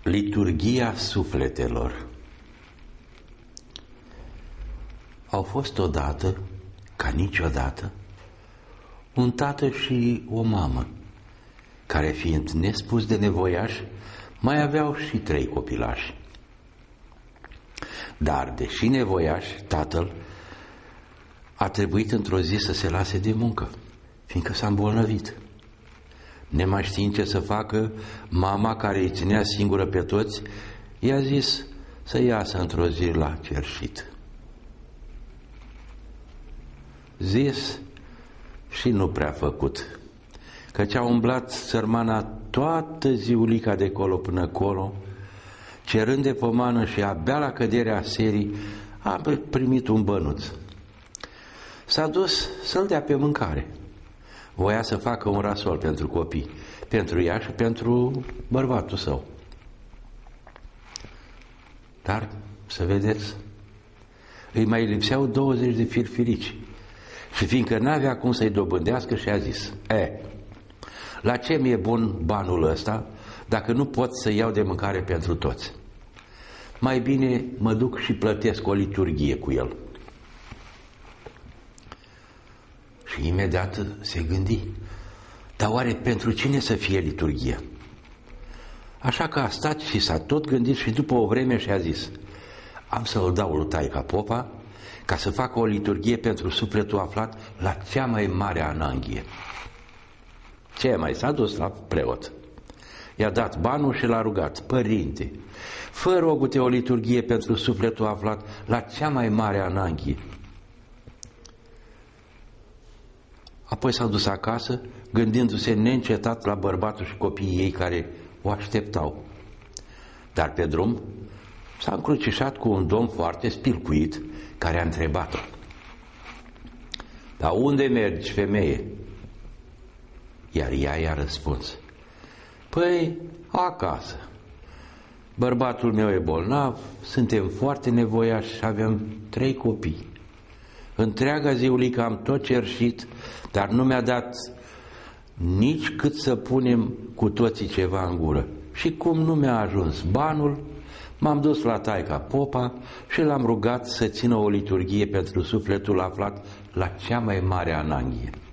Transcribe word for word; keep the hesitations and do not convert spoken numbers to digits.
Liturghia sufletelor. Au fost odată, ca niciodată, un tată și o mamă, care, fiind nespus de nevoiași, mai aveau și trei copilași. Dar, deși nevoiași, tatăl a trebuit într-o zi să se lase de muncă, fiindcă s-a îmbolnăvit. Nemai știind ce să facă, mama, care îi ținea singură pe toți, i-a zis să iasă într-o zi la cerșit. Zis și nu prea făcut, căci a umblat sărmana toată ziulica de colo până colo, cerând de pomană, și abia la căderea serii a primit un bănuț. S-a dus să-l dea pe mâncare. Voia să facă un rasol pentru copii, pentru ea și pentru bărbatul său. Dar, să vedeți, îi mai lipseau douăzeci de firfirici. Și fiindcă n-avea cum să-i dobândească, și-a zis: E, la ce mi-e bun banul ăsta dacă nu pot să iau de mâncare pentru toți? Mai bine mă duc și plătesc o liturghie cu el. Și imediat se gândi: dar oare pentru cine să fie liturghia? Așa că a stat și s-a tot gândit și după o vreme și-a zis: am să-l dau lui taica popa ca să facă o liturghie pentru sufletul aflat la cea mai mare ananghie. Ce mai? S-a dus la preot. I-a dat banul și l-a rugat: părinte, fă rogute o liturghie pentru sufletul aflat la cea mai mare ananghie. Apoi s-a dus acasă, gândindu-se neîncetat la bărbatul și copiii ei care o așteptau. Dar pe drum s-a încrucișat cu un domn foarte spilcuit, care a întrebat-o: dar unde mergi, femeie? Iar ea i-a răspuns: păi, acasă. Bărbatul meu e bolnav, suntem foarte nevoiași și avem trei copii. Întreaga ziulică am tot cerșit, dar nu mi-a dat nici cât să punem cu toții ceva în gură. Și cum nu mi-a ajuns banul, m-am dus la taica popa și l-am rugat să țină o liturghie pentru sufletul aflat la cea mai mare ananghie.